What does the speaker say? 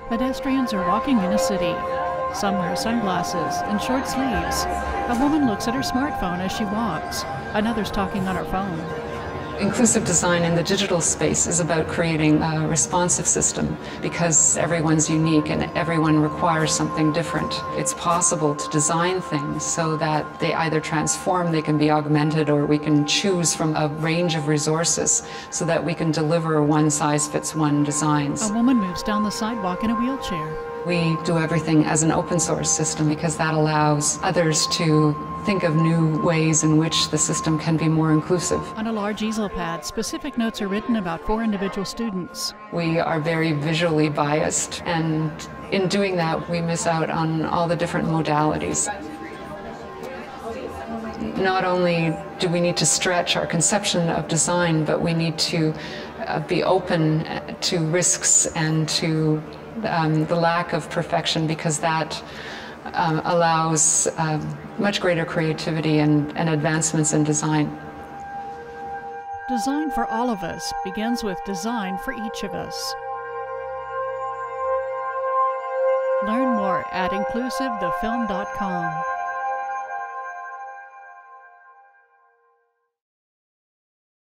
Pedestrians are walking in a city. Some wear sunglasses and short sleeves. A woman looks at her smartphone as she walks. Another's talking on her phone. Inclusive design in the digital space is about creating a responsive system because everyone's unique and everyone requires something different. It's possible to design things so that they either transform, they can be augmented, or we can choose from a range of resources so that we can deliver one-size-fits-one designs. A woman moves down the sidewalk in a wheelchair. We do everything as an open source system because that allows others to think of new ways in which the system can be more inclusive. On a large easel pad, specific notes are written about 4 individual students. We are very visually biased, and in doing that, we miss out on all the different modalities. Not only do we need to stretch our conception of design, but we need to be open to risks and to the lack of perfection, because that allows much greater creativity and advancements in design. Design for all of us begins with design for each of us. Learn more at inclusivethefilm.com.